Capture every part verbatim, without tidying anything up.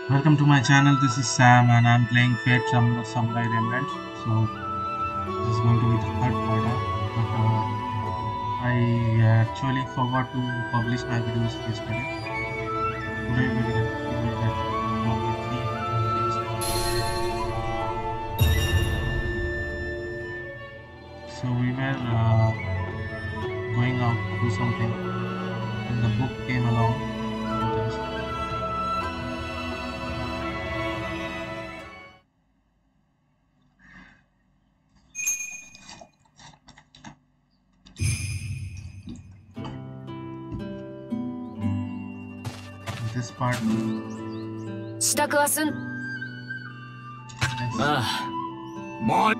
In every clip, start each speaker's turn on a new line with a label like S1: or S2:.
S1: Welcome to my channel. This is Sam and I'm playing Fate Sam Samurai Remnant. So this is going to be the third part, but uh, I actually forgot to publish my videos yesterday. Today we will we will get completely videos. So we were uh, going out to do something and the book came along. Just this part.
S2: 支度はすん。
S1: Let's
S3: ああ、もう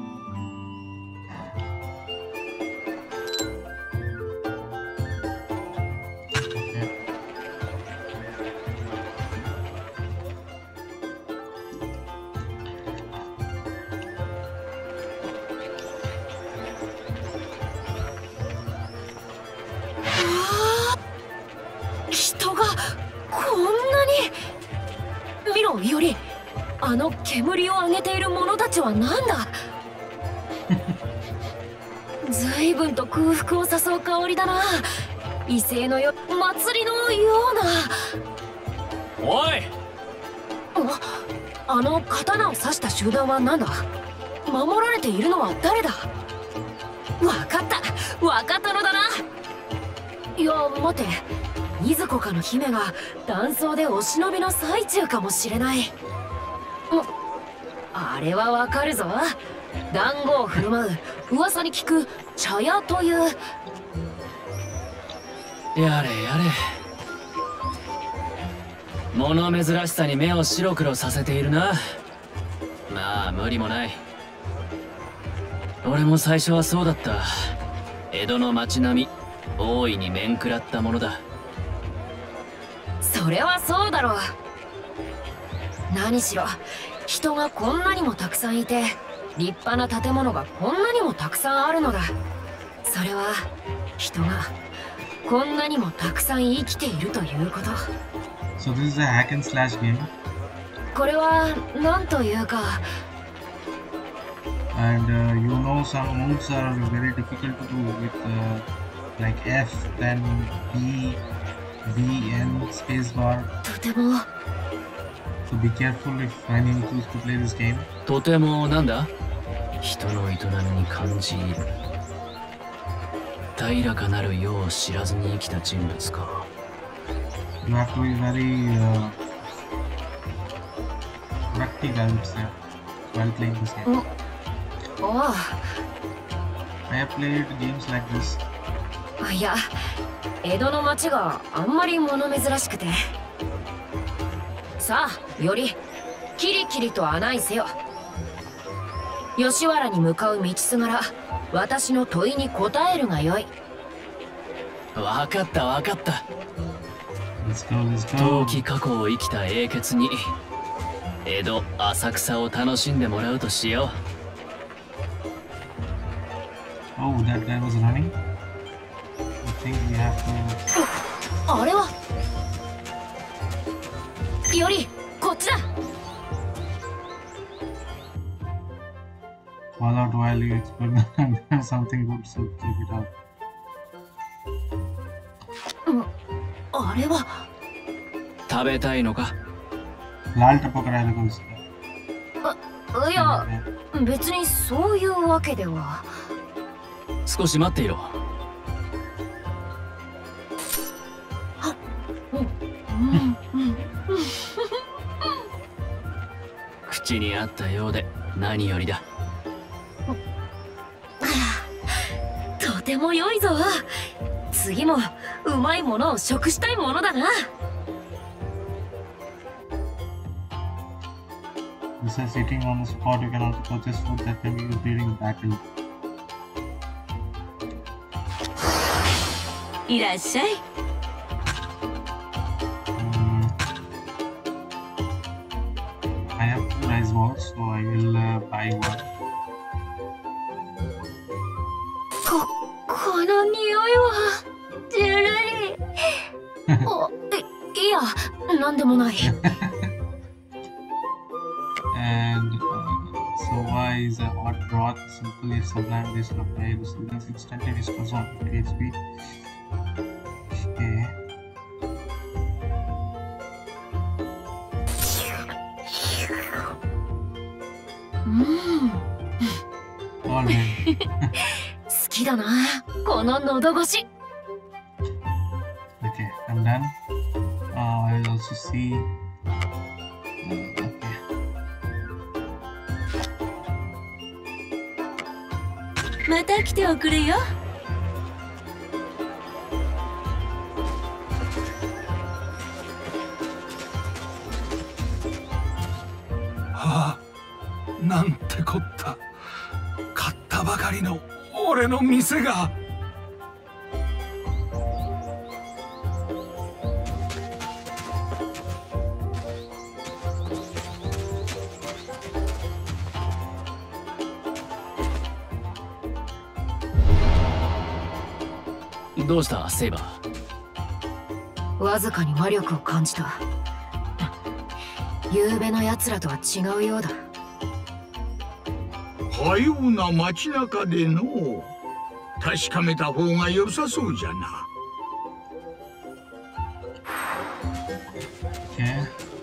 S1: okay.
S2: 人がこんなに。見ろより、あの煙を上げている者たちは何だ。随分と空腹を誘う香りだな。威勢のよ祭りのような。
S3: おい、
S2: ああの刀を刺した集団は何だ。守られているのは誰だ。わかったわかったのだな。いや待て、いずこかの姫が断層でお忍びの最中かもしれない。あれはわかるぞ。団子を振る舞う噂に聞く茶屋という。
S3: やれやれ。物珍しさに目を白黒させているな。まあ無理もない。俺も最初はそうだった。江戸の街並み大いに面食らったものだ。
S2: それはそうだろう。何しろ人がこんなにもたくさんいて、立派な建物がこんなにもたくさんあるのだ。それは人がこんなにもたくさん生きているということ。
S1: So this is a hack and slash game,
S2: これは何というか。
S1: and uh, you know some moves are very difficult to do with uh, like F, then B, V, N, spacebar.
S2: とても
S1: So be careful if when you choose to play this game.
S3: とてもなんだ、人の営みに感じ入る。平らかなる世を知らずに生きた人物か。
S1: You have to be very uh, practical, I would say, while playing this game.
S2: おお
S1: I have played games like this.
S2: う。いや江戸の町があんまり物珍しくて。さあよりキリキリと案内せよ。吉原に向かう道すがら私の問いに答えるがよい。
S3: わかったわかった。
S1: Let's go, let's
S3: 遠
S1: go.
S3: き過去を生きた英傑に江戸浅草を楽しんでもらうとしよ
S1: Oh, that guy was running. I think we have to.
S2: あれはよりこっちだ。
S1: Call out while you experiment and have something good, so check it out.
S2: あれは
S3: う。食べたいのか。
S1: लाल टपक रहा है देखो इसका.
S2: いや別にそういうわけでは。
S3: 少し待っていろ。口に合ったようで何よりだ。
S2: とても良いぞ。次もうまいものを食したいものだな。
S1: Besides eating on the spot, you can also purchase food that can be used during battle.
S2: いらっしゃい。
S1: Mm. I have two rice balls, so I will uh, buy one.
S2: ここの匂いはジュラリ。おいいやなんでもない。
S1: hot broth, simple yet sublime dish of fry. This is instantly restores on fifty H P. Okay. All right.
S2: 好きだな、この喉越し。
S1: Okay, I'm done. Uh, I will also see. Okay.
S2: また来ておくれよ。
S4: はあ、なんてこった。買ったばかりの俺の店が。
S3: どうしたセイバ
S2: ー。わずかに魔力を感じた。夕べの奴らとは違うようだ。
S5: かような街中での確かめた方が良さそうじゃな。
S1: Okay.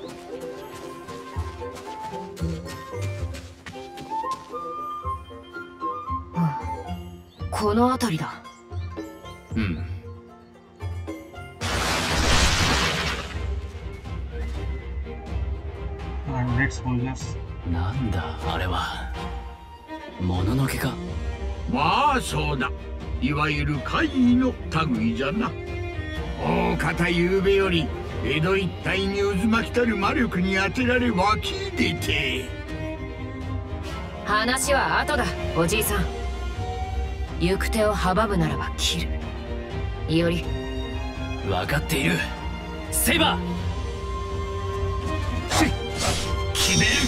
S2: この辺りだ。
S3: うん。
S1: And let's hold this.
S3: なんだあれは。もののけか。
S5: まあそうだ。いわゆる怪異の類じゃな。大方ゆうべより江戸一帯に渦巻きたる魔力に当てられ湧き出て。
S2: 話は後だ、おじいさん。行く手を阻むならば切る。いおり。
S3: 分かっている。セイバー。
S5: 決める。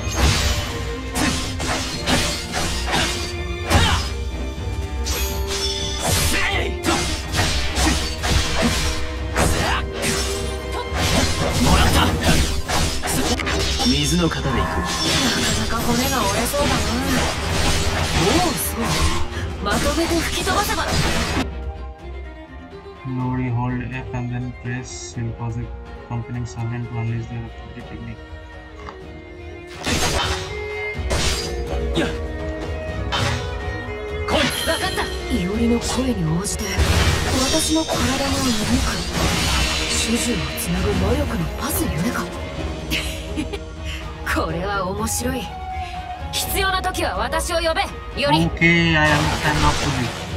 S3: もらった。水の型でいく。なか
S2: なか骨が折れそうだな。おお、そう。まとめて吹き飛ばせば。
S1: Slowly hold F and then press will cause a accompanying servant to unleash their authority technique.
S3: やっ。来い。
S2: 分かった。いおりの声に応じて私の体の夢か。指示をつなぐ魔力のパス夢か。これは面白い。必要な時は私を呼べ。より。
S1: Okay, I understand now fully.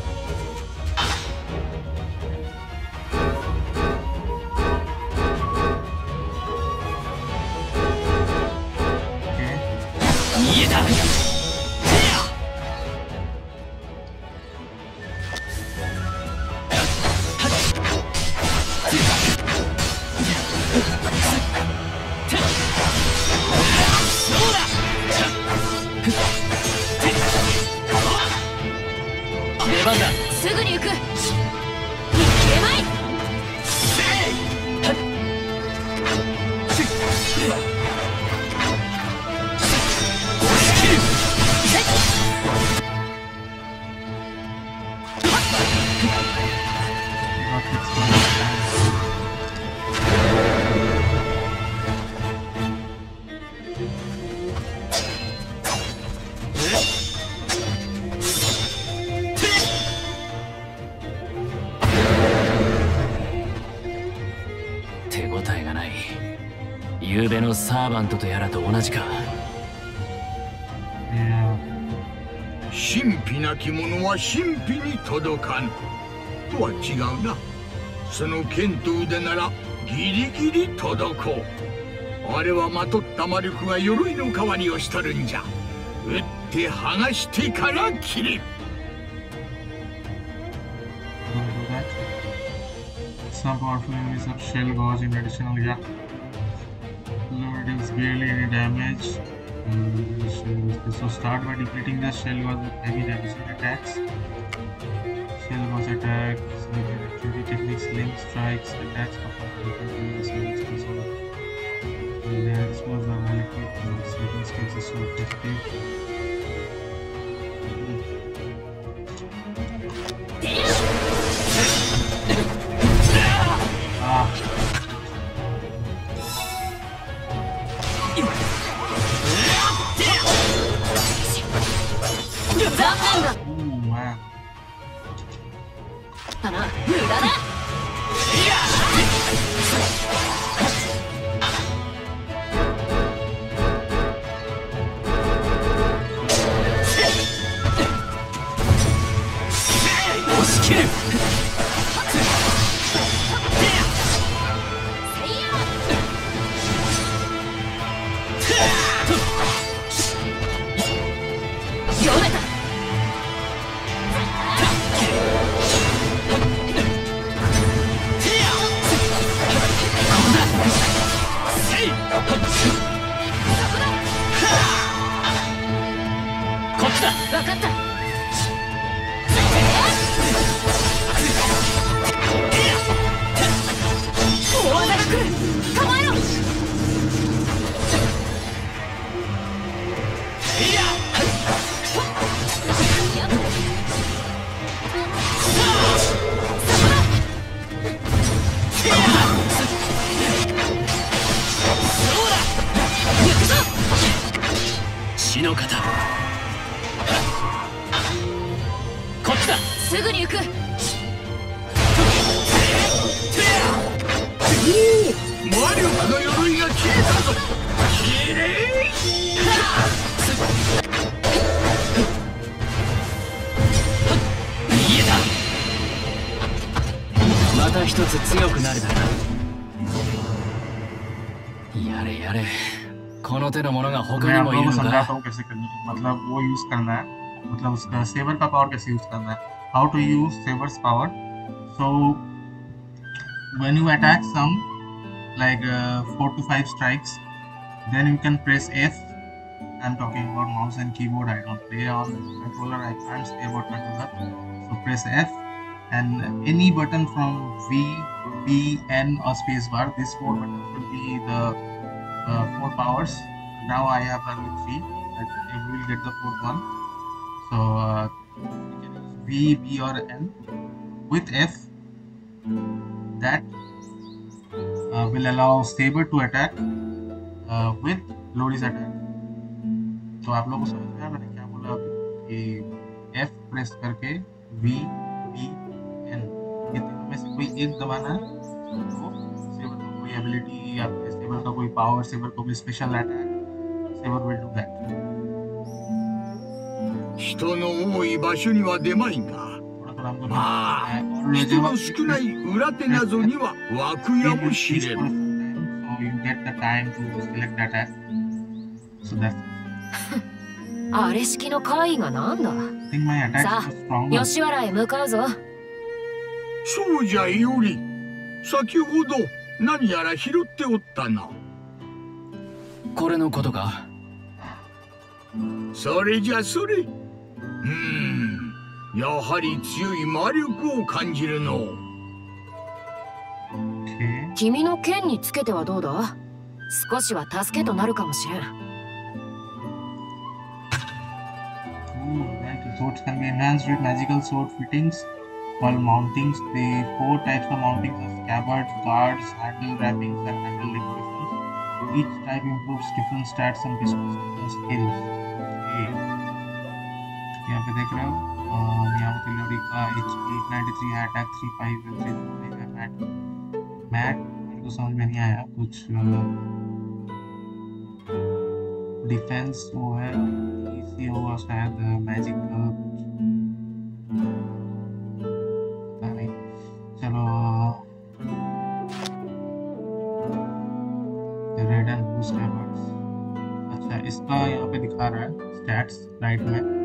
S1: Okay.
S3: 見えた。
S2: すぐに行く。いけまい。
S3: 手応えがない。夕べのサーバントとやらと同じか。
S5: 神秘な着物は神秘に届かぬとは違うな。その剣と腕ならギリギリ届こう。あれはまとった魔力が鎧の代わりをしとるんじゃ。打って剥がしてから切れ。
S1: Some powerful enemies have shell gauge in additional, yeah. Lord deals barely any damage. Um, so start by depleting the shell gauge with heavy damage attacks. Shell gauge attacks, activity techniques, link strikes, attacks performed continuous and explosive. They are exposed the molecule to certain skills is so effective.
S2: 残念だ
S1: Ooh, man.
S2: ったな。無駄だ。
S3: 押し切る。
S2: 読めた。
S3: こっちだ。
S2: 分かった。大技が来る。構えろ。
S3: 血の型。こっちだ。
S2: すぐに行く。
S5: 魔力の鎧が消えたぞ。きれい。
S3: 逃げた。また一つ強くなるだろう。やれやれ。この手のものが他
S1: मैं
S3: に
S1: आप
S3: もい
S1: लोगों
S3: る
S1: को
S3: の
S1: समझाता
S3: か。
S1: हूँ कैसे करनी है मतलब वो यूज करना है मतलब उसका सेवर का पावर कैसे यूज करना है how to use saver's power so when you attack some like uh, four to five strikes then you can press F. I'm talking about mouse and keyboard. I don't play on controller. I can't say about controller. So press F and any button from V, B, N or spacebar. These four buttons will be the uh, four powers. Now I have done with three. I will get the fourth one. So uh, you can use V, B or N with F. That uh, will allow Saber to attack uh, with Lodi's attack. तो आप लोगों को समझ में आया मैंने क्या बोला अभी कि F प्रेस करके V, B, N ये तीनों में से कोई एक दबाना है तो सेवर का कोई एबिलिटी या सेवर का कोई पावर सेवर का कोई special attack saver will do that
S5: 人の多い場所には出まいが、
S1: थोड़ा थोड़ा हमको
S5: まあ人の少ない裏手謎には湧くやもしれぬ。
S1: so you get the time to select that attack so that's
S2: あれ式の怪異がなんだ。
S1: I think my attack
S2: さ
S1: is
S2: あ
S1: stronger
S2: 吉原へ向かうぞ。
S5: そうじゃより、先ほど何やら拾っておったな。
S3: これのことか。
S5: それじゃそれ。うーん、やはり強い魔力を感じるの。
S1: okay
S2: 君の剣につけてはどうだ。少しは助けとなるかもしれん。
S1: Ooh, right. Swords can be enhanced with magical sword fittings. While mountings, the four types of mountings are scabbards, guards, handle wrappings, and handle decorations. Each type improves different stats and bestows different skills. Okay. यहाँ पे देख रहे हो नियामत लोडी का H P eight ninety-three है, attack three five है, three five है, मैट मैट मेरे को समझ में नहीं आया कुछ डिफेंस वो है इसी होगा शायद मैजिक पता नहीं चलो रेड एंड ब्लू स्कैबर्ड्स अच्छा इसका यहाँ पे दिखा रहा है स्टैट्स राइट में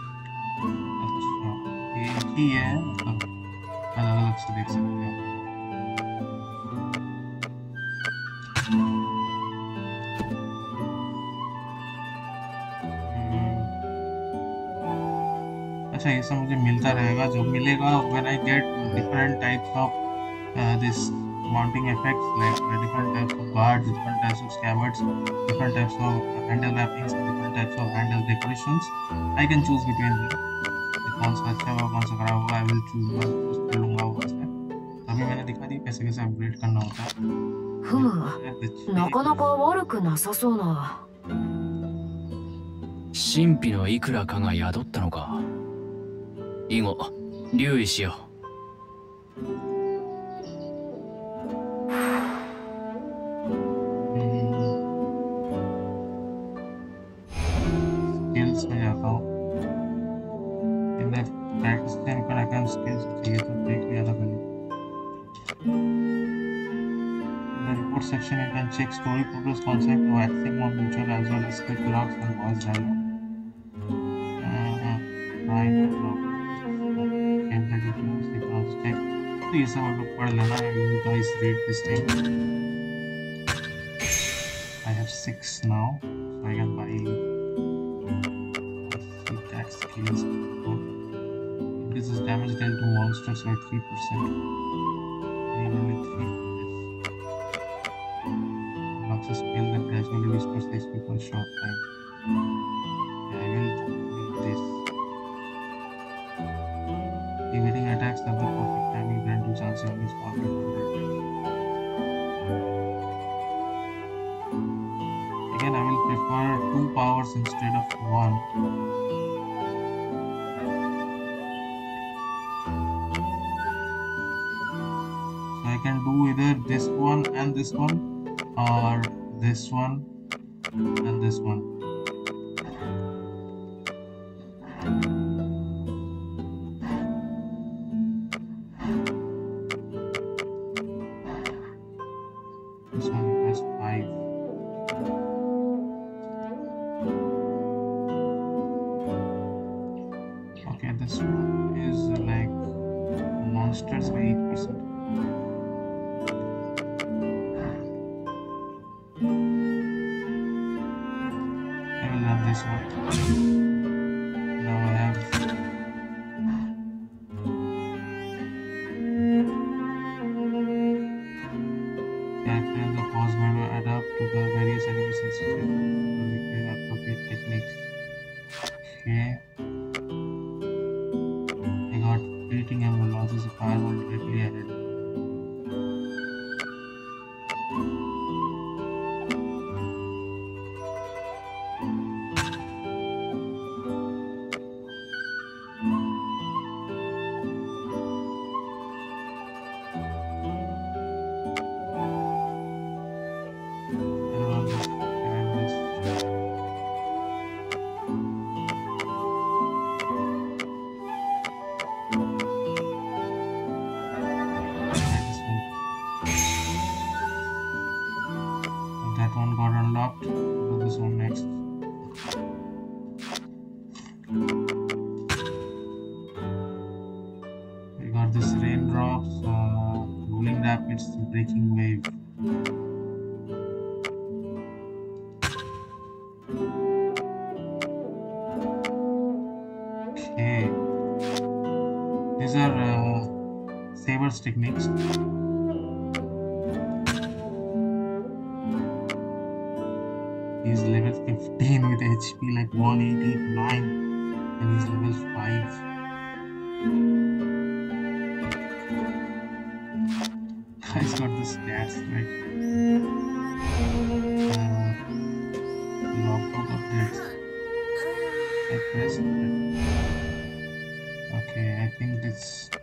S1: ही है मतलब अलग अलग से देख सकते हो अच्छा ये सब मुझे मिलता रहेगा जो मिलेगा when I get different types of uh, this mounting effects like uh, different types of guards, different types of scabbards, different types of handle wrappings, different types of handle decorations. I can choose between them. कौन सा अच्छा होगा कौन सा खराब होगा I will choose one choose कर लूँगा वो से अभी मैंने दिखा दी कैसे कैसे अपग्रेड करना होता है
S2: ふむ、なかなか悪くなさそうな。
S3: 神秘のいくらかが宿ったのか。以後留意しよ
S1: うस्किल्स में जाता हूँ इन द प्रैक्टिस टाइम पर आई कैन स्किल्स चाहिए तो देख लिया था पहले in the report section you can check story progress concept waxing on mutual as well as script logs and voice dialogue uh, trying to log gameplay details sequence check तो ये सब आप लोग पढ़ लेना you guys read this thing I have six now so I can buy that skills increases damage dealt to monsters by three percent and only three unlocks a skill that gradually restores H P for a short time. Yeah, I will do this. Evading attacks have the perfect timing grant to chances on his pocket. Again, I will prefer two powers instead of one. So I can do either this one and this one or this one and this one. This one has five. Okay, this one is like monsters by eight percent. This one. Now I have character and the pause menu adapt to the various enemies and situations appropriate techniques. Okay. I got fleeting and launches a fireball directly ahead. Breaking wave. Okay, these are uh, Saber's techniques. He's level fifteen with H P like one eighty-nine and he's level five. Guys got the stats right. Uh, Lockout updates. I pressed it. Okay, I think this.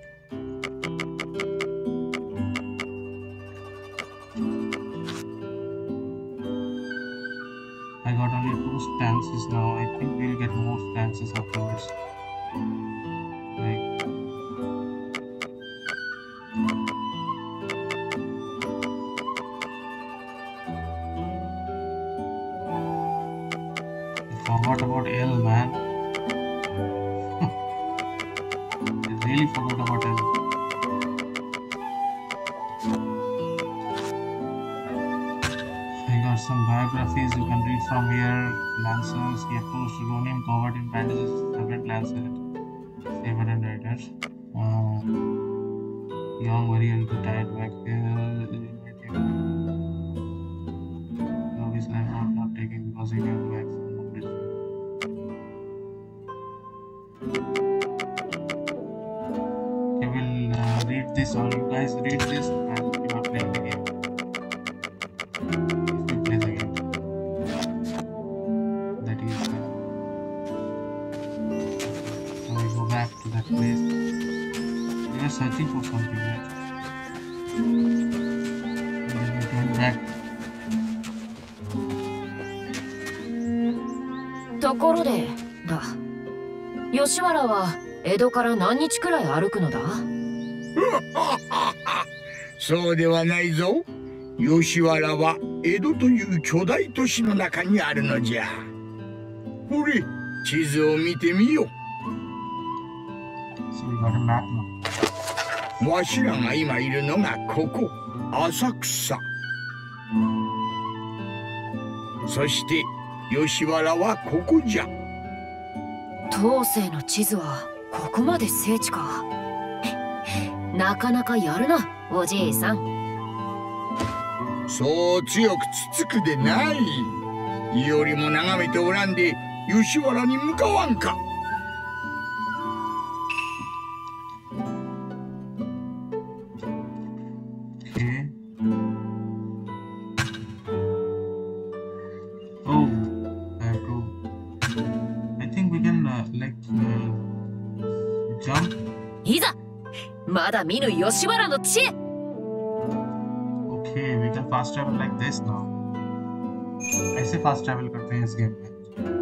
S1: I got only two stances now. I think we'll get more stances afterwards. Like. Forgot about L, man. I really forgot about L. I got some biographies you can read from here. Lancers, he approached Ronin covered in bandages, severed Lancer. young warrior retired back here. His life not, not taking because he came back from the Okay, we'll uh, read this, or you guys read this and you are playing the game. If you play the game, that is. Uh, so we go back to that place. We are searching for something, right? And then we turn back.
S2: ところでだ、吉原は江戸から何日くらい歩くのだ？
S5: そうではないぞ。吉原は江戸という巨大都市の中にあるのじゃ。ほれ、地図を見てみよ。
S1: So we got a map now.
S5: わしらが今いるのがここ、浅草。そして吉原はここじゃ。
S2: 当世の地図はここまで精緻か。なかなかやるな、おじいさん。
S5: そう強くつつくでない。いよりも眺めておらんで吉原に向かわんか。
S1: Okay. Oh, I have to. I think we can uh, like uh, jump.
S2: いざ、まだ見ぬ吉原の地へ。
S1: Okay, we can fast travel like this now. ऐसे fast travel करते हैं इस गेम में.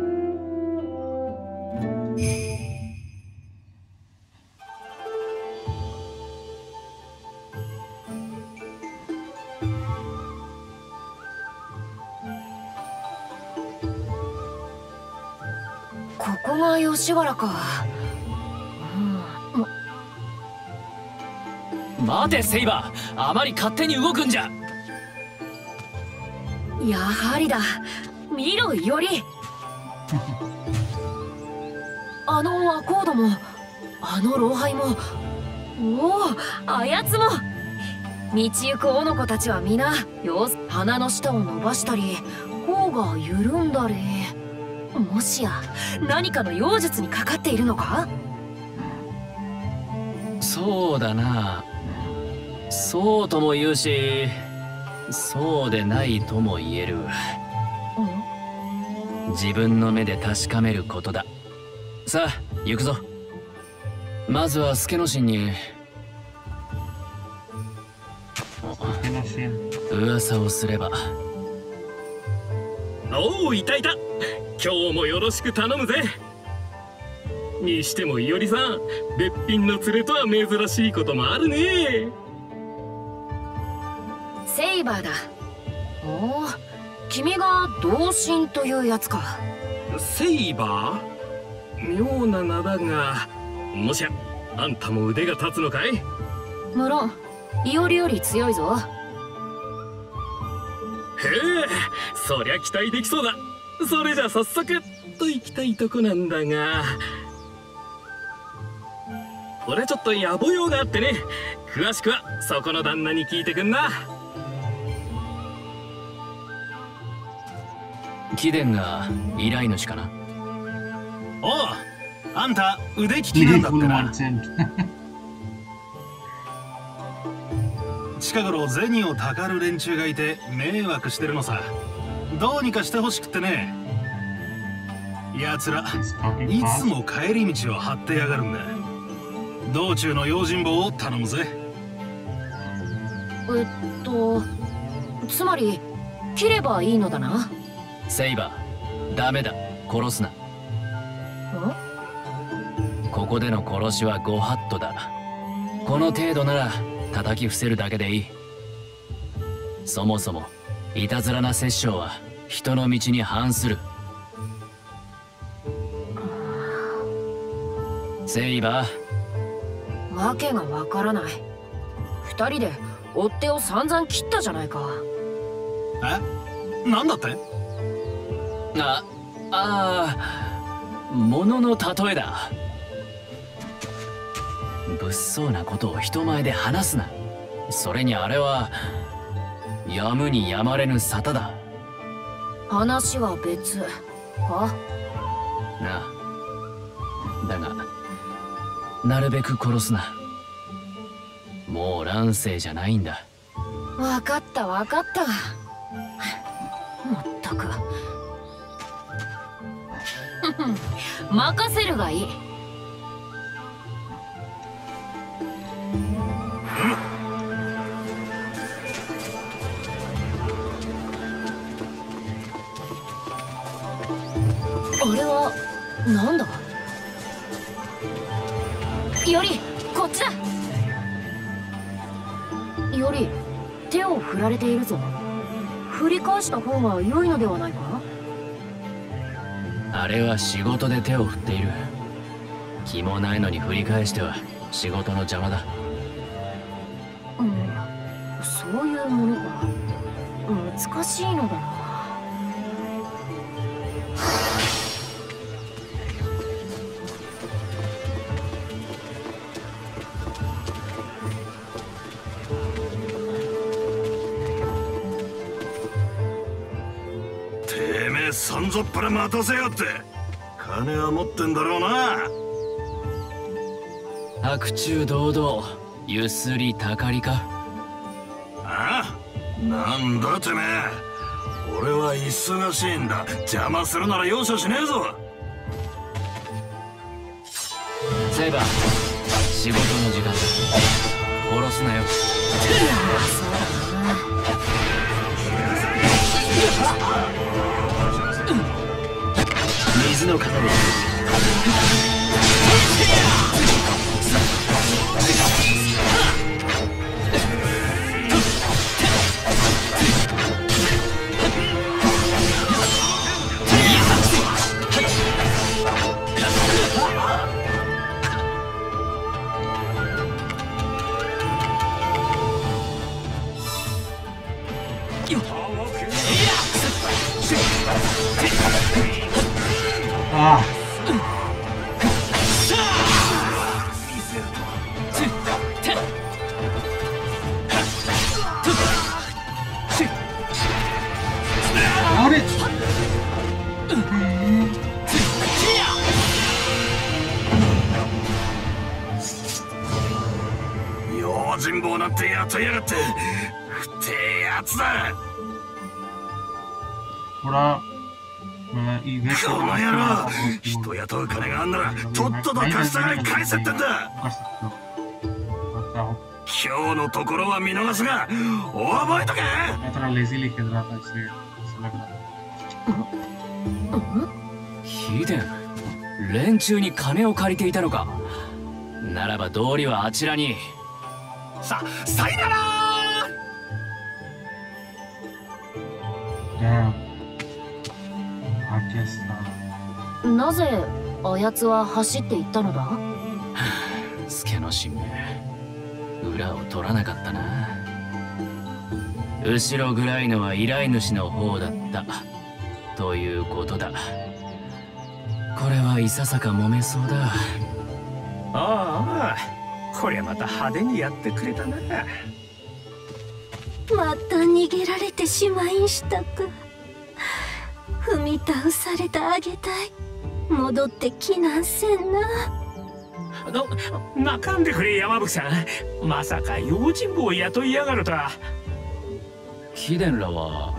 S2: ここが吉原か。
S3: 待てセイバー、あまり勝手に動くんじゃ。
S2: やはりだ、見ろより。あのアコードもあの老輩も、おお、あやつも。道行く男の子たちは皆様子、鼻の下を伸ばしたり頬が緩んだり、もしや何かの妖術にかかっているのか？
S3: そうだな、そうとも言うし、そうでないとも言える。自分の目で確かめることだ。さあ行くぞ。まずは助之進に噂をすれば。
S6: おお、いたいた。今日もよろしく頼むぜ。にしてもいおりさん、べっぴんの連れとは珍しいこともあるね。
S2: セイバーだ。おお、君が同心というやつか。
S6: セイバー？妙な名だが、もしやあんたも腕が立つのかい？
S2: 無論、いおりより強いぞ。
S6: へえ、そりゃ期待できそうだ。それじゃ早速と行きたいとこなんだが、俺ちょっと野暮用があってね。詳しくはそこの旦那に聞いてくんな。
S3: 貴殿が依頼主かな？
S4: おう、あんた腕利きなんだってな。近頃銭をたかる連中がいて迷惑してるのさ。どうにかしてほしくってね。奴らいつも帰り道を張ってやがるんだ。道中の用心棒を頼むぜ。
S2: えっとつまり切ればいいのだな。
S3: セイバー、ダメだ、殺すな。ここでの殺しはご法度だ。この程度なら叩き伏せるだけでいい。そもそもいたずらな殺生は人の道に反する。セイバ
S2: ー、わけがわからない。二人で追っ手を散々切ったじゃないか。
S4: え？なんだって？
S3: あ、ああ、物の例えだ。 物騒なことを人前で話すな。それにあれはやむにやまれぬ沙汰だ。
S2: 話は別か
S3: なあ。だがなるべく殺すな。もう乱世じゃないんだ。
S2: 分かった分かった。まったく任せるがいい。あれはなんだ。よりこっちだ。より手を振られているぞ。振り返した方が良いのではないか。
S3: あれは仕事で手を振っている。気もないのに振り返しては仕事の邪魔だ。
S2: うん、そういうものか。難しいのだな。
S4: さんざっぱら待たせやがって。金は持ってんだろうな。
S3: 白昼堂々ゆすりたかりか。
S4: ああ、なんだてめえ。俺は忙しいんだ。邪魔するなら容赦しねえぞ。
S3: セイバー、仕事の時間だ。殺すなよ。水の型で
S1: ああ。あれ。
S4: 用心棒なんて雇いやがって。不てえやつだ。
S1: ほら。この
S4: 野郎、人雇う金があんならとっとと貸した金返せってんだ。今日のところは見逃すが覚えとけ。
S3: ヒデン、連中に金を借りていたのか。ならば道理はあちらに。
S4: さ、さいなら。
S2: なぜあやつは走っていったのだ。
S3: 助の新名、裏を取らなかったな。後ろ暗いのは依頼主の方だったということだ。これはいささか揉めそうだ。
S7: ああ、こりゃまた派手にやってくれたな。
S8: また逃げられてしまいんしたか。踏み倒されたあげたい。戻ってきなんせんな。
S7: の泣かんでくれ山吹さん。まさか用心棒を雇いやがるとは。
S3: 貴殿らは。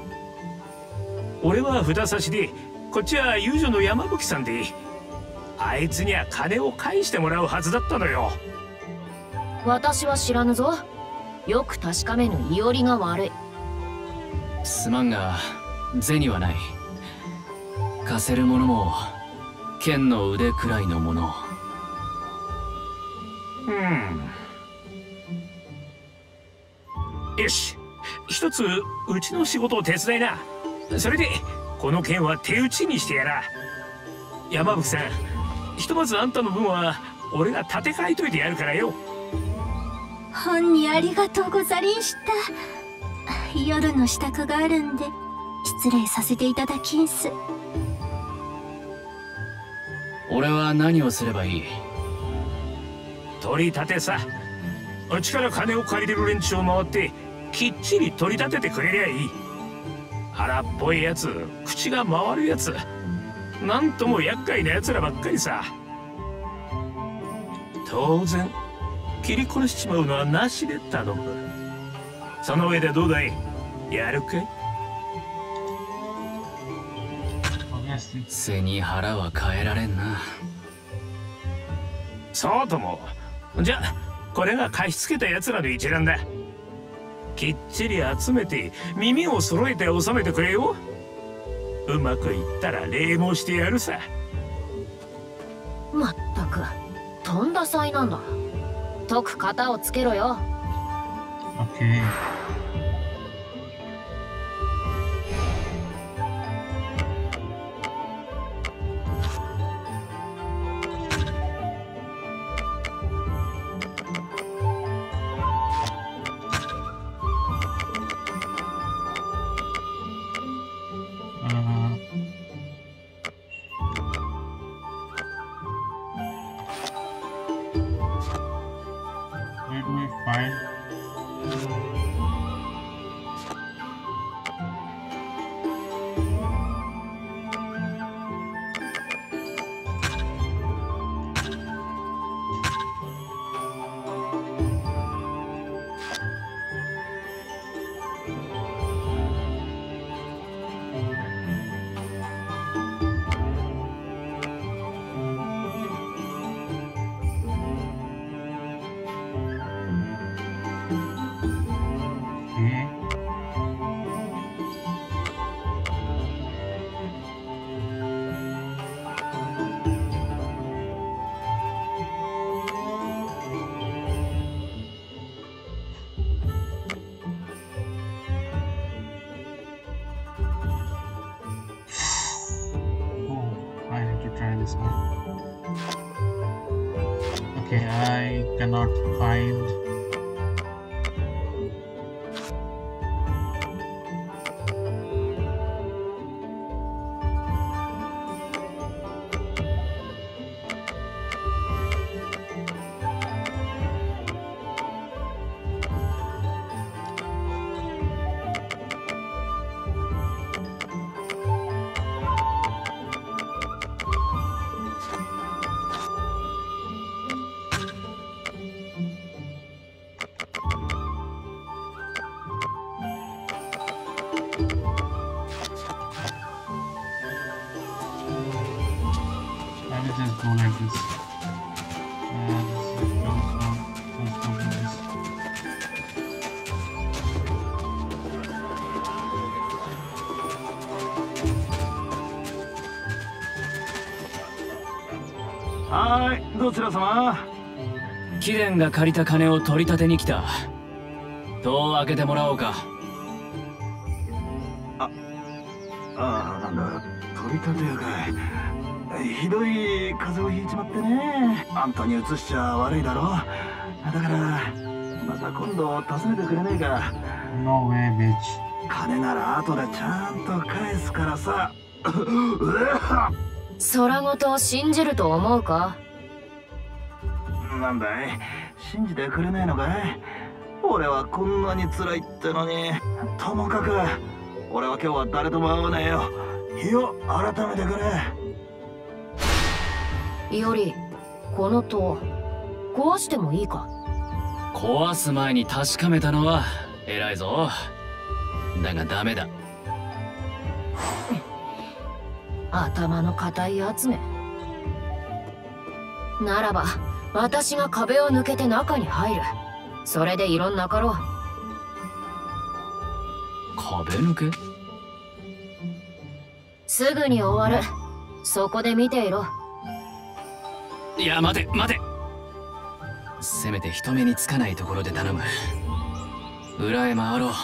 S7: 俺は札差しで、こっちは遊女の山吹さんで、あいつには金を返してもらうはずだったのよ。
S2: 私は知らぬぞ。よく確かめぬいおりが悪い。
S3: すまんが銭はない。貸せるものも剣の腕くらいのもの。
S7: うん。よし、一つうちの仕事を手伝いな。それでこの剣は手打ちにしてやら。山吹さん、ひとまずあんたの分は俺が立て替えといてやるからよ。
S8: 本にありがとうござりんした。夜の支度があるんで失礼させていただきんす。
S3: 俺は何をすればいい。
S7: 取り立てさ。うちから金を借りれる連中を回ってきっちり取り立ててくれりゃいい。荒っぽいやつ、口が回るやつ、なんとも厄介なやつらばっかりさ。当然切り殺しちまうのはなしで頼む。その上でどうだい、やるかい？
S3: 背に腹は変えられんな。
S7: そうとも。じゃこれが貸し付けた奴らの一覧だ。きっちり集めて耳を揃えて収めてくれよ。うまくいったら礼もしてやるさ。
S2: まったくとんだ災難だ。解く型をつけろよ。
S1: Okay. Where do I find? This one. Okay, I cannot find. Just go like this. And this goes down, goes down like this.
S9: Hi, どちら様？
S3: 貴殿が借りた金を取り立てに来た。戸を開けてもらおうか。
S9: あ、ああ、なんだ、取り立てやかい。ひどい風邪をひいちまってね。あんたに移しちゃ悪いだろ。だからまた今度訪ねてくれねえか。
S1: No way, bitch.
S9: 金なら後でちゃんと返すからさ。
S2: 空ごとを信じると思うか？
S9: なんだい、信じてくれねえのかい？俺はこんなに辛いってのに。ともかく俺は今日は誰とも会わねえよ。日を改めてくれ。
S2: よりこの塔壊してもいいか？
S3: 壊す前に確かめたのは偉いぞ。だがダメだ。
S2: 頭の固いやつめ。ならば私が壁を抜けて中に入る。それでいろんなかろう。
S3: 壁抜け？
S2: すぐに終わる。そこで見ていろ。
S3: いや待て待て、せめて人目につかないところで頼む。裏へ回ろう。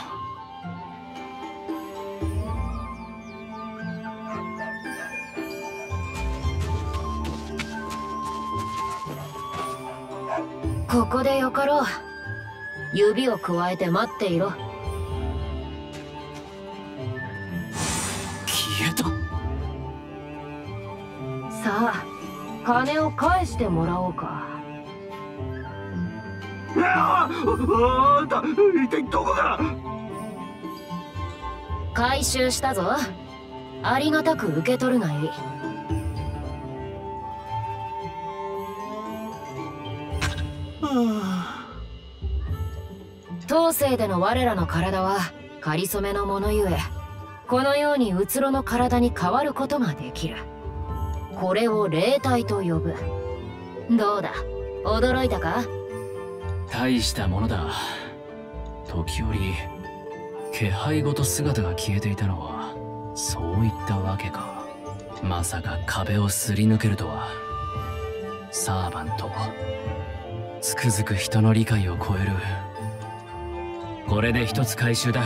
S2: ここでよかろう。指をくわえて待っていろ。
S3: 消えた。
S2: さあ金を返してもらおうか。
S5: ああんた一体どこだ。
S2: 回収したぞ。ありがたく受け取るがいい。当世での我らの体は仮初めのものゆえ、このようにうつろの体に変わることができる。これを霊体と呼ぶ。どうだ、驚いたか？
S3: 大したものだ。時折気配ごと姿が消えていたのはそういったわけか。まさか壁をすり抜けるとは。サーバント、つくづく人の理解を超える。これで一つ回収だ。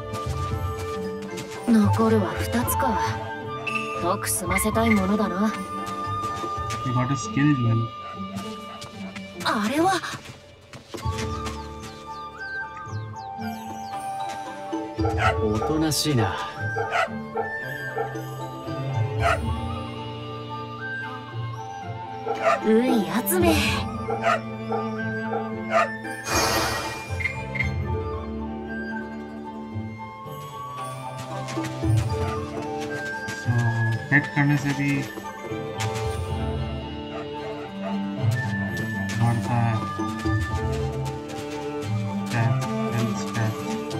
S2: 残るは二つか。とく済ませたいものだな。
S1: You got a skill jewel.
S2: あれは
S3: おとなしいな。
S2: ういやつめ。
S1: So पेट करने से भी बढ़ता है stat health stat.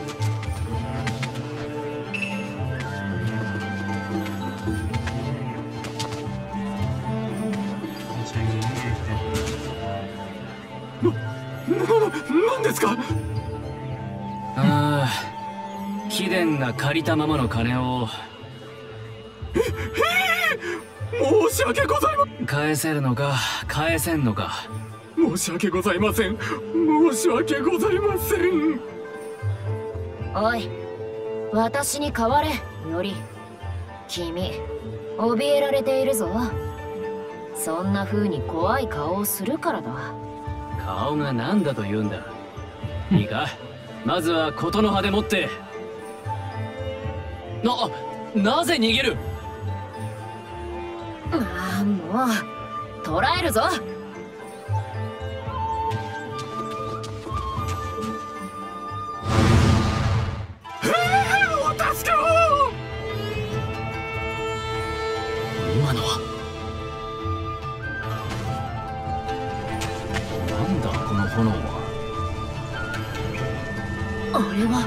S1: अच्छा ये एक है।
S6: 何ですか？
S3: ああ、貴殿が借りたままの金を
S6: 申し訳ございません。
S3: 返せるのか返せんのか。
S6: 申し訳ございません。申し訳ございません。
S2: おい、私に代われより。君、怯えられているぞ。そんな風に怖い顔をするからだ。
S3: 顔が何だと言うんだ。いいか、まずは琴の葉でもって。な、なぜ逃げる？
S2: ああ、もう捕らえるぞ。
S6: お助けを。
S3: 今のはなんだこの炎は。
S2: あれは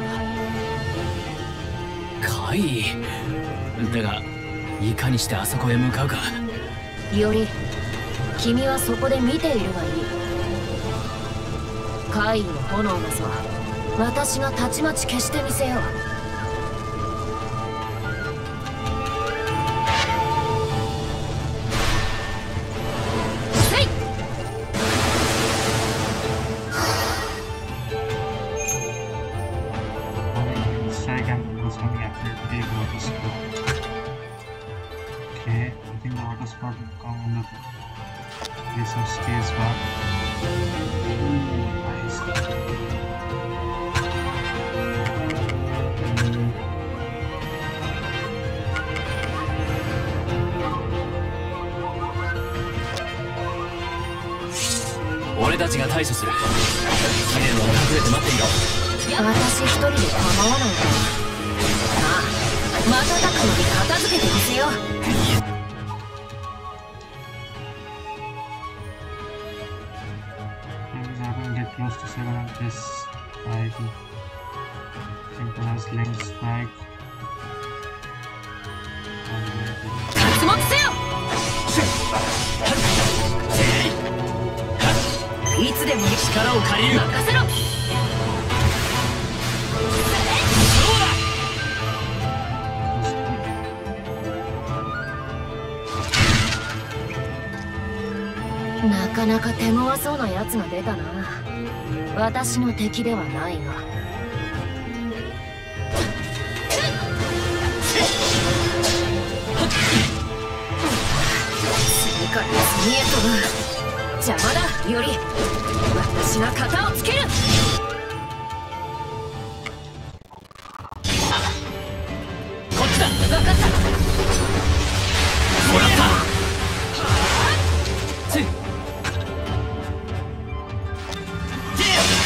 S3: 怪異だが、いかにしてあそこへ向かうか。
S2: より、君はそこで見ているがいい。怪異の炎こそ私がたちまち消してみせよう。せい！
S1: Strike and corresponding activity of water sport. Okay, I think the water sport will come on the place of space bar. Ooh, nice. Mm.
S3: 俺たちが対処する。貴殿は隠れて待っていろ。
S2: 私一人で構わないから。ああ、瞬く間に片付けてみせよう。
S1: Get close to seven and this I do synchronized link strike.
S2: 活目せよ。いつでも
S3: 力を借りる。
S2: 任せろ。なかなか手強そうなやつが出たな。私の敵ではないが。次から次へと邪魔だより。私が型をつける。
S3: こっちだ。
S2: 分かった。
S3: もらった。つい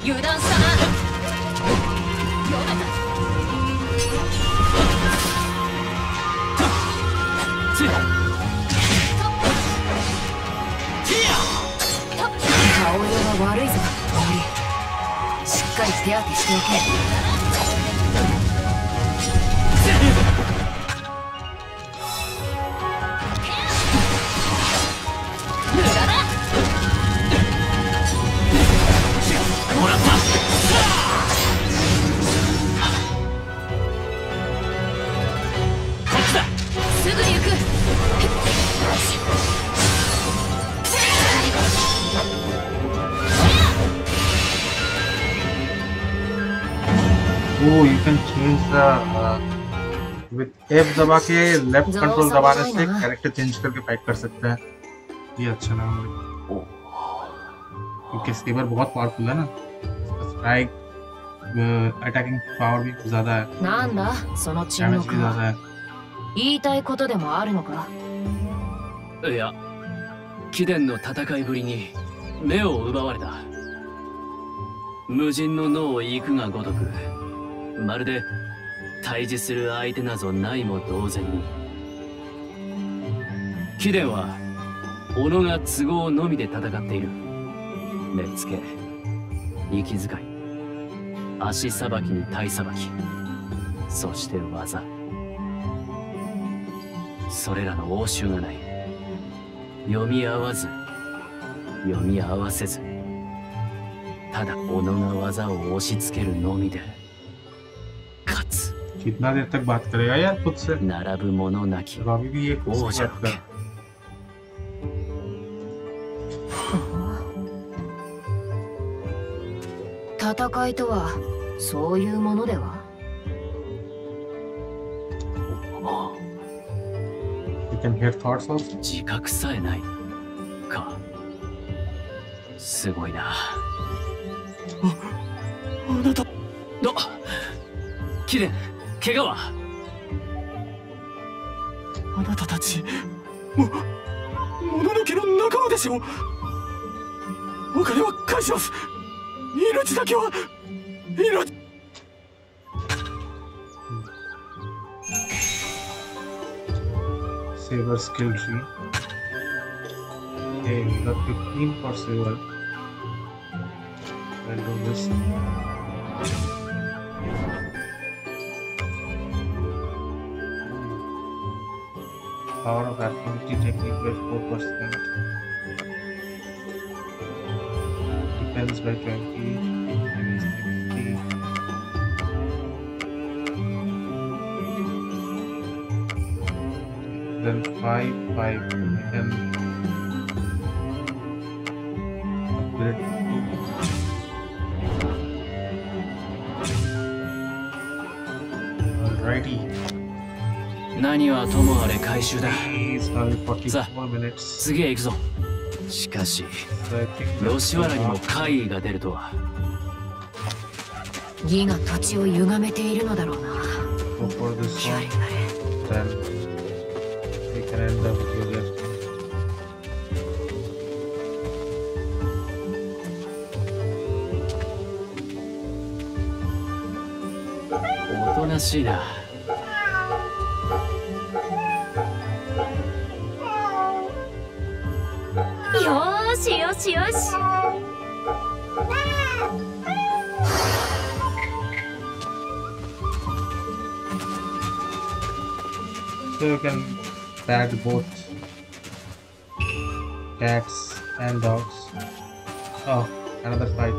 S2: 油断したな。読めた。顔色が悪いぞ森。しっかり手当てしておけ。
S1: Oh, you can change the uh, with F दबा के left control दबाने से character change करके फाइट कर सकते हैं। ये अच्छा ना मुझे क्योंकि स्केबर बहुत पावरफुल है ना। स्ट्राइक अटैकिंग पावर भी ज्यादा है।
S2: なんだその沈黙は。言いたいことでもあるのか。
S3: いや、貴殿の戦いぶりに目を奪われた。無人の脳を行くがごとく、まるで対峙する相手などないも同然に。貴殿は己が都合のみで戦っている。目つけ、息遣い、足さばきに体さばき、そして技。それらの応酬がない。読み合わず、読み合わせず、ただ己が技を押し付けるのみで勝つ。
S1: कितना देर तक बात करेगा यार खुद से।
S3: 並ぶ者なき王者の剣。
S2: 戦いとはそういうものでは。
S1: You can hear thoughts also.
S3: 自覚さえないか。すごいな。あ、あなた。ど、貴殿、怪我は？
S7: あなたたち、も、もののけの仲間でしょう。お金は返します。命だけは、命。
S1: Saber skill tree. Okay, we got fifteen for Saber. I'll do this. Power of affinity technique by four percent. Defense by twenty. Damage sixty. Then five, five, and upgrade to alrighty.
S3: 何はともあれ回収だ。
S1: He's only
S3: さ
S1: forty-four
S3: あ、
S1: minutes.
S3: 次へ行くぞ。しかし、
S1: So I think
S3: 吉原にも怪異が出るとは。
S2: 義が土地を歪めているのだろうな。
S1: go for this one. Then we can end up together.
S3: おとなしいな。
S2: よーしよしよし。
S1: So you can tag both cats and dogs. Oh, another fight.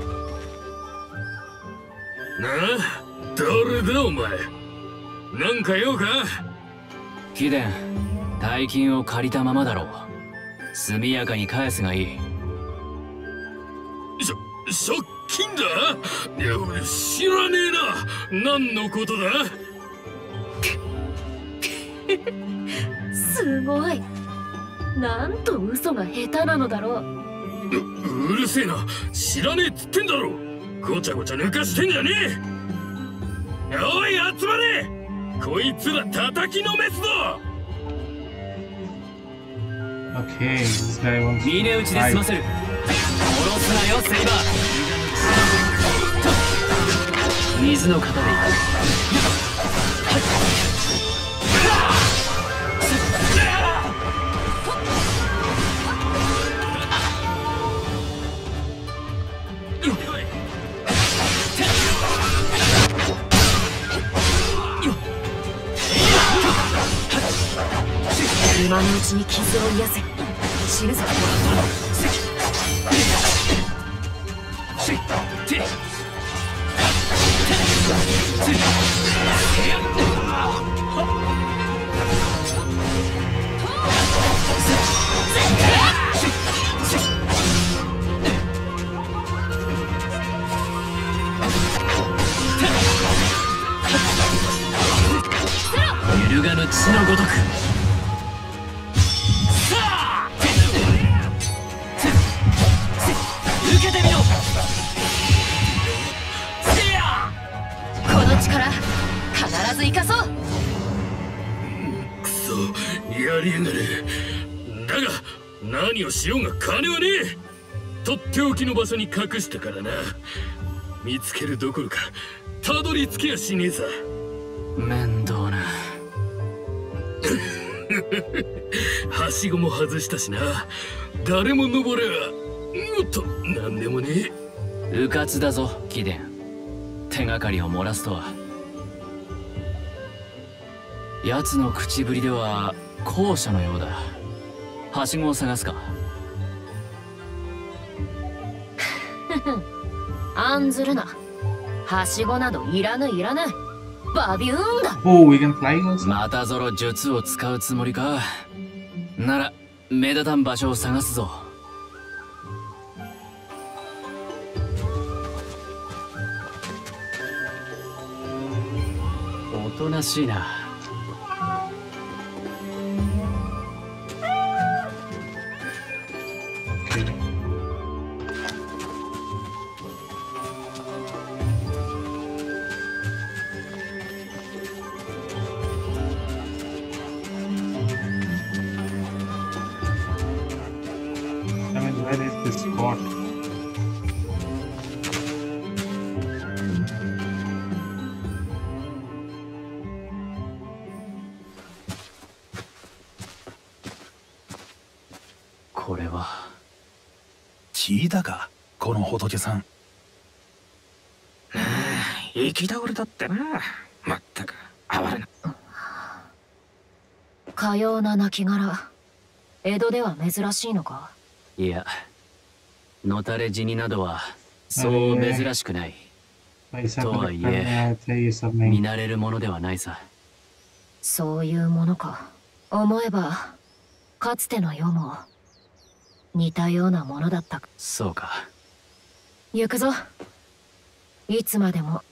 S6: なあ、誰だお前。なんか用か？
S3: 貴殿、大金を借りたままだろう。速やかに返すがいい。
S6: しょ、借金だ？いや、知らねえな。何のことだ？
S2: すごい。なんと嘘が下手なのだろう。
S6: う、うるせえな。知らねえっつってんだろ。ごちゃごちゃ抜かしてんじゃねえ。おい、集まれ。こいつら叩きのめすぞ。
S1: Okay, this guy wants to
S3: 峰打ちで済ませる。殺すなよ、セイバー。 水の型でいく。
S2: 今のうちに傷を癒せ。死ぬぞ。
S3: 揺るがぬ血のごとく。受けてみろ。
S2: この力必ず生かそう。
S6: くそ、やりやがる。だが何をしようが金はねえ。とっておきの場所に隠したからな。見つけるどころかたどり着けやしねえさ。
S3: 面倒な。
S6: はしごも外したしな。誰も登ればもっと何でもねえ。
S3: うかつだぞ貴殿。手がかりを漏らすとは。奴の口ぶりでは後者のようだ。はしごを探すか。
S2: 案ずるな。はしごなどいらぬいらぬ。バビューンだ。
S1: Oh, we can fly also?
S3: またぞろ術を使うつもりか。なら目立たん場所を探すぞ。おとなしいな。
S1: Where is this spot?
S3: これは
S4: 聞いたか、この仏さん。
S7: 行き倒れだってな。まったく哀れな。
S2: かような亡骸。江戸では珍しいのか。
S3: いや、のたれ死になどはそう珍しくない。とはいえ、見慣れるものではないさ。
S2: そういうものか。思えば、かつての世も似たようなものだった。
S3: そうか。
S2: 行くぞ。いつまでも。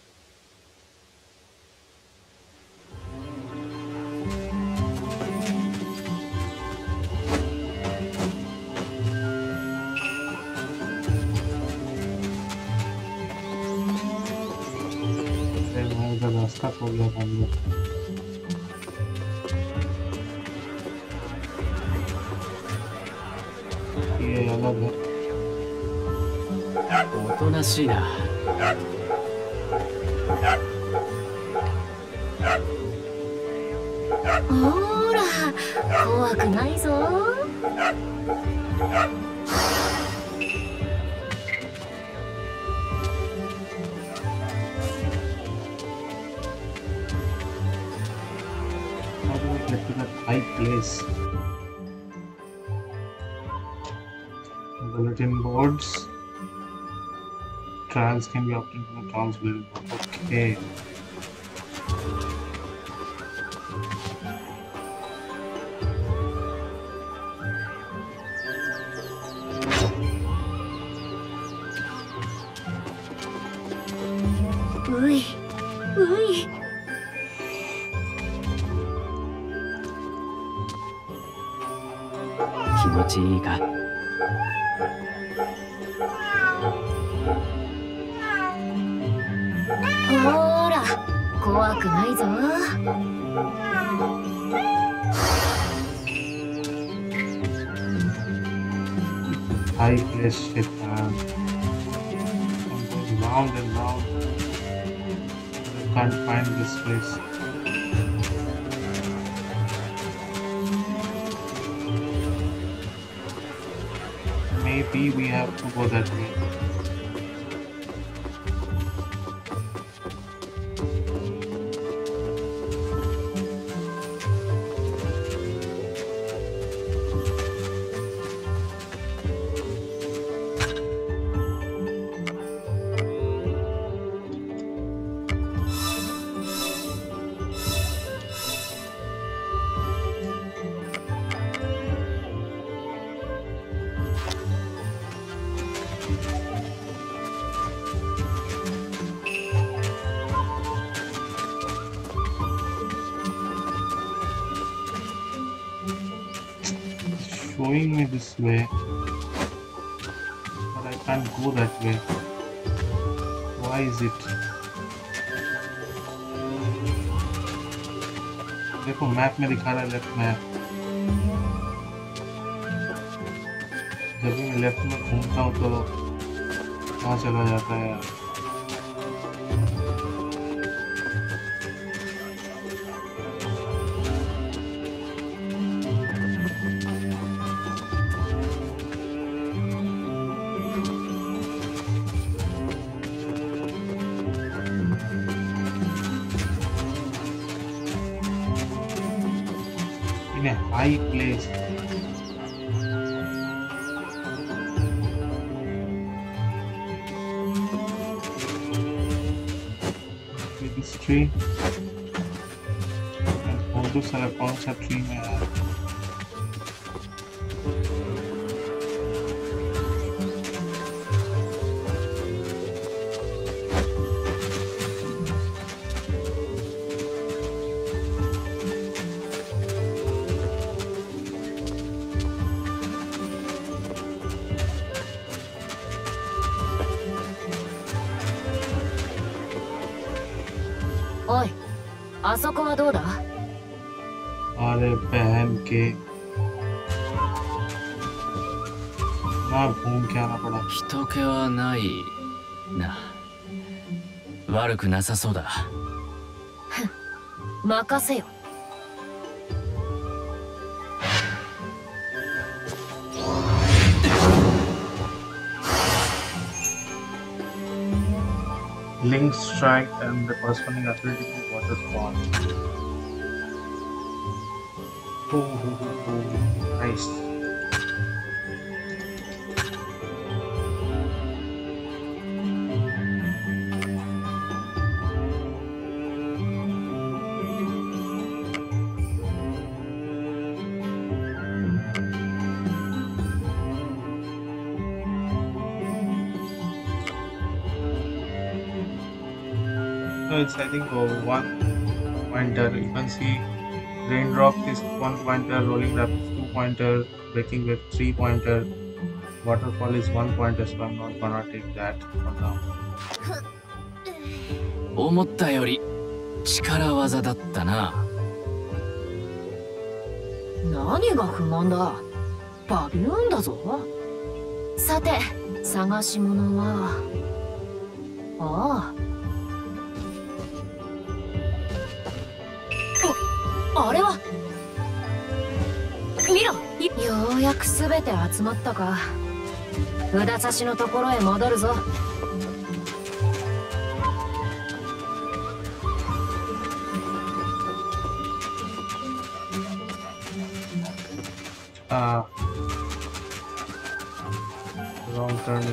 S1: रास्ता खो गया था हम लोग। ये अलग है।
S3: おとなしいな。
S2: ほら、怖くないぞ。
S1: Get to that high place. Bulletin boards. Trials can be obtained from the trials building. Okay.
S8: Ui, ui.
S3: 気持ちいいか。
S2: ほら、怖くないぞ。
S1: High place shit, man. Round and round. can't find this place. Maybe we have to go that way. Showing me this way, but I can't go that way. Why is it? देखो map में दिखा रहा है लेफ्ट में। जब भी मैं लेफ्ट में घूमता हूँ तो कहाँ चला जाता है यार। In a high place. With this tree. And photo सारा कौन सा tree में है?
S2: おい、あそこはどうだ?
S1: अरे बहन के ना घूम के आना पड़ा।
S3: 人気はないな。悪くなさそうだ。
S2: 任せよ。
S1: Link strike and the corresponding ability to water spawn. Oh, oh, oh, oh. Nice. No, it's I think uh, one pointer. You can see raindrop is one pointer, rolling rap is two pointer, breaking wave three pointer, waterfall is one pointer, so I'm not gonna take that for now.
S3: 思ったより力技だったな。
S2: 何が不満だ？バビューンだぞ。さて、探し物は。ああ。あれは見ろ。ようやく全て集まったか。札差しのところへ戻るぞ。
S1: Ah, wrong turning.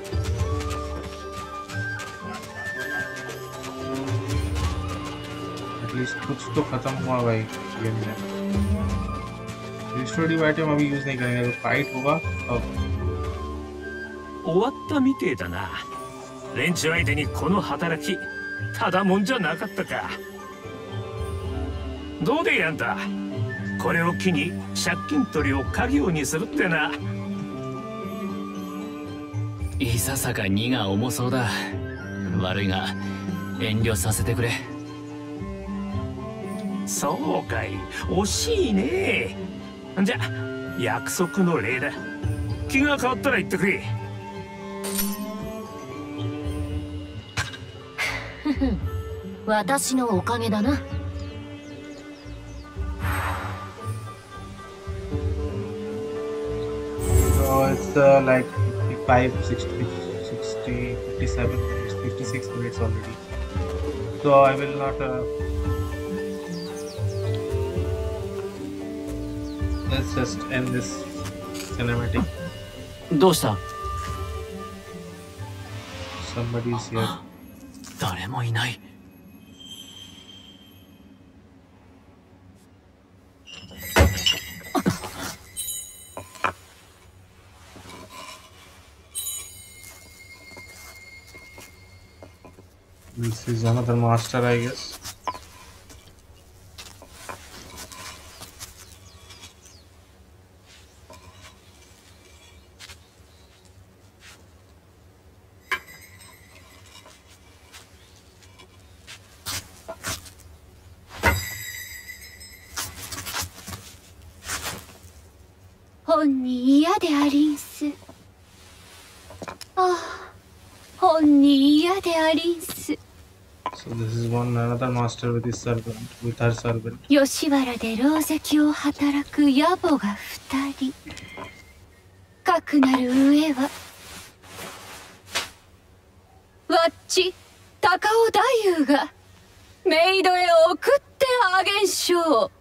S1: At least कुछ तो खत्म हुआ भाई गेम में। Restorative item अभी यूज नहीं करेंगे, तो फाइट होगा अब।
S7: 終わったみてえだな。連中相手にこの働きただもんじゃなかったか。どうでやんだ。これを機に借金取りを家業にするってな。
S3: いささか荷が重そうだ。悪いが遠慮させてくれ。
S7: そうかい、惜しいね。じゃ約束の礼だ。気が変わったら言ってくれ。
S2: 私のおかげだな。
S1: So it's uh, like fifty-five, sixty, sixty, fifty-seven, fifty-six minutes already. So I will not. Uh, let's just end this cinematic.
S3: どうした？
S1: Somebody is here.
S3: 誰もいない。
S1: This is another master, I guess. So this is one another master with his servant, with her servant.
S8: 吉原で狼藉を働く野暮が二人。かくなる上は、わっち、高尾太夫がメイドへ送ってあげんしょう。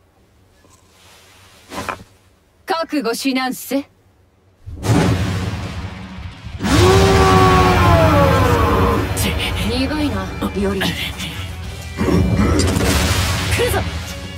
S8: 覚悟しなんせ。
S2: 苦いな、より。来るぞ。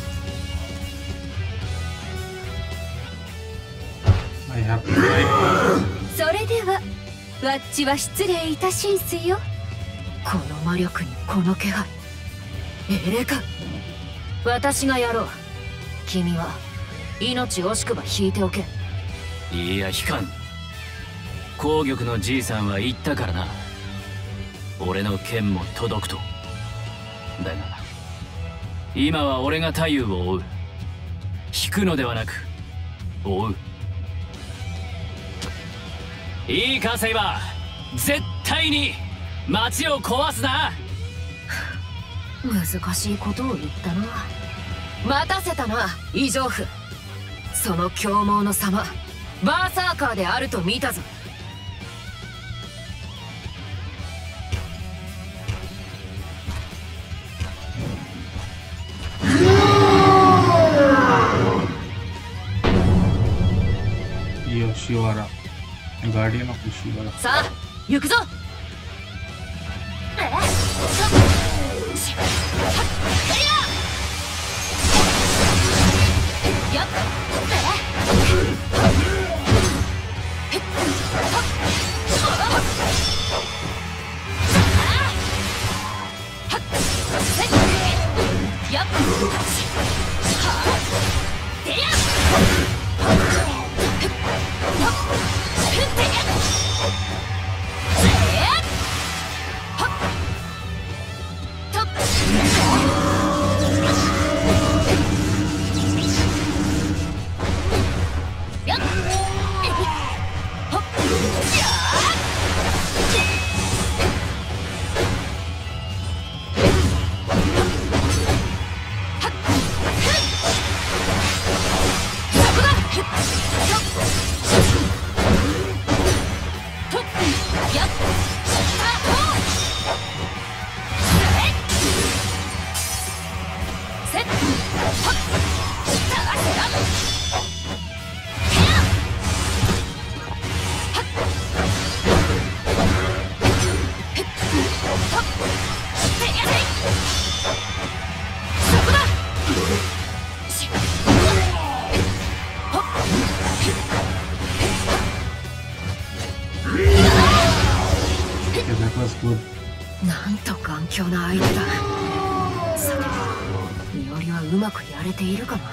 S1: I have to fight.
S8: それでは、わっちは失礼いたしんすよ。
S2: この魔力にこの気配。エレか。私がやろう。君は命惜しくば引いておけ。
S3: いや、引かん。紅玉のじいさんは言ったからな。俺の剣も届くと。だが今は俺が太夫を追う。引くのではなく追う。いいかセイバー、絶対に町を壊すな。
S2: 難しいことを言ったな。待たせたな、異常婦。その凶暴の様、バーサーカーであると見たぞ。
S1: Yoshiwara, guardian of Yoshiwara.
S2: さあ、行くぞ。やっなんと頑強な相手だ。さて、ミオリはうまくやれているかな。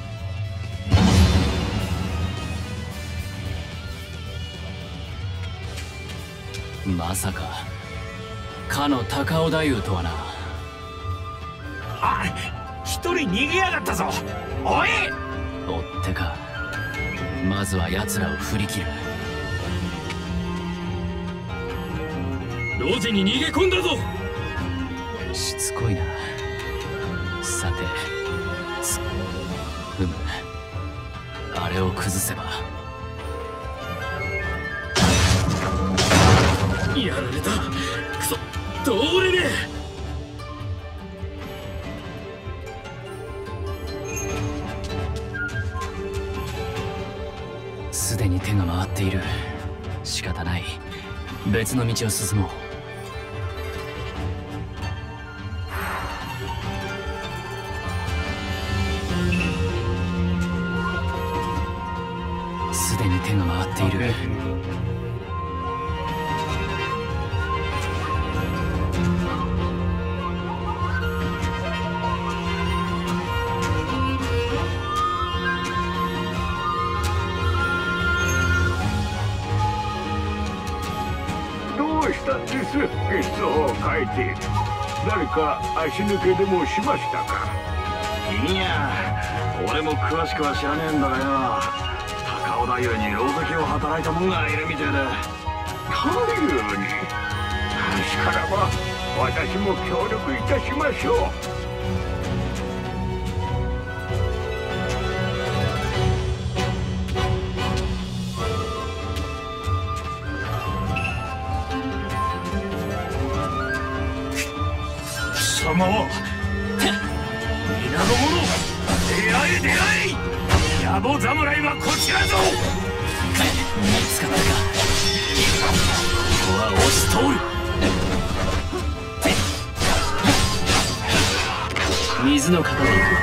S3: まさかかの高尾太夫とはな。
S7: あ、一人逃げやがったぞ。おい、
S3: 追ってか。まずは奴らを振り切る。
S6: 路地に逃げ込んだぞ。
S3: しつこいな。さて、つうむ、あれを崩せば。
S6: やられた。くそ、通れね
S3: え。すでに手が回っている。仕方ない。別の道を進もう。すでに手が回っている。
S10: ゲストを変えて誰か足抜けでもしましたか？
S9: いや、俺も詳しくは知らねえんだがよ、高尾太夫に狼藉を働いた者がいるみたいだ。
S10: 太夫に？しからば私も協力いたしましょう。
S7: 貴様は皆の者、出会え出会え。野暮侍はこちらぞ。
S3: 見つかったか。ここは押し通る。水の型でいく。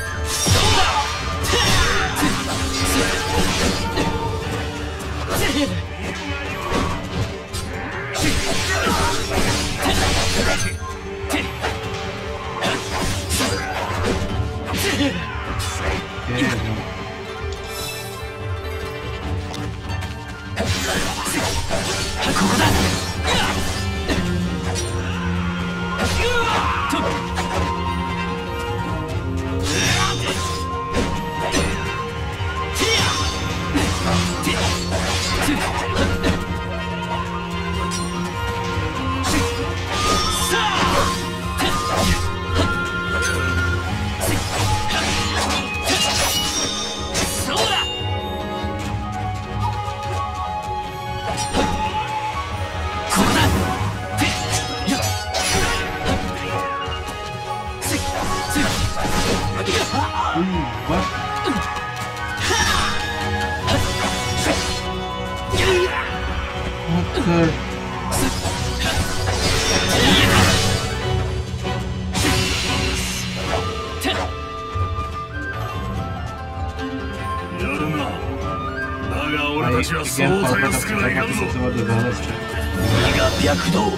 S3: 躍動。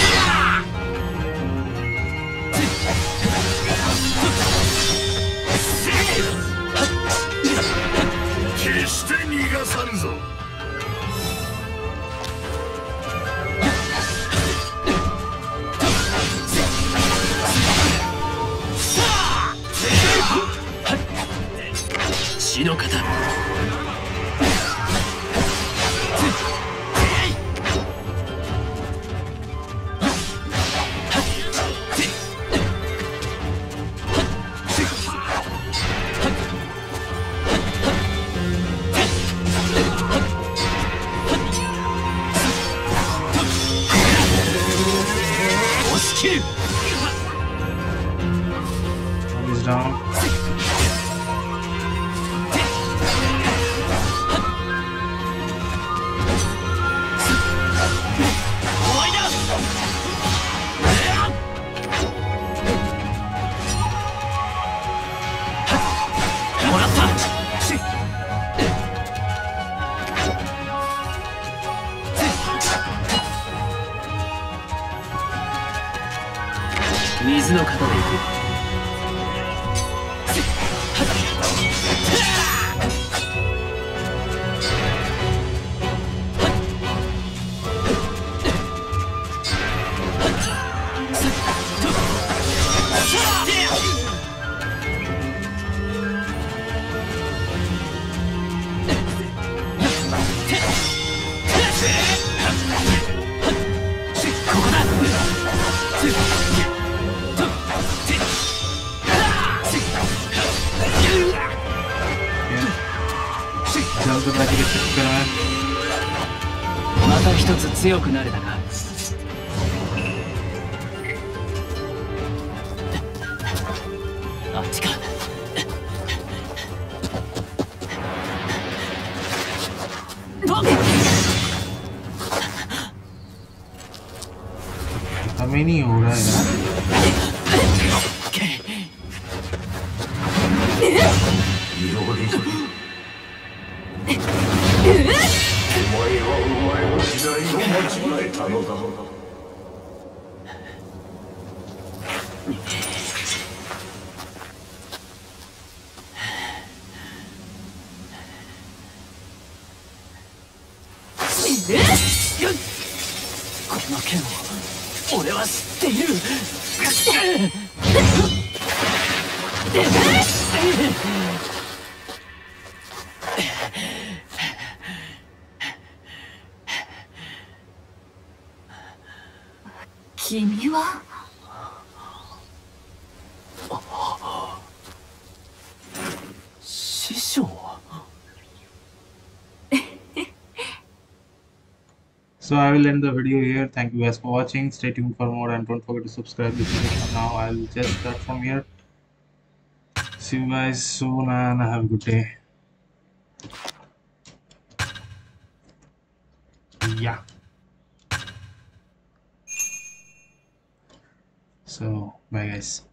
S6: 決して逃がさんぞ。
S3: 血の型。水の型でいく。ここだ。
S1: pyramid.
S3: また一つ強くなれたか。あっちか。
S1: ダメにおらえな。
S3: この剣を俺は知っている。
S8: 君は
S3: 師匠。
S1: So I will end the video here. Thank you guys for watching. Stay tuned for more and don't forget to subscribe this video. Now I'll just start from here. See you guys soon and have a good day. Yeah. So bye guys.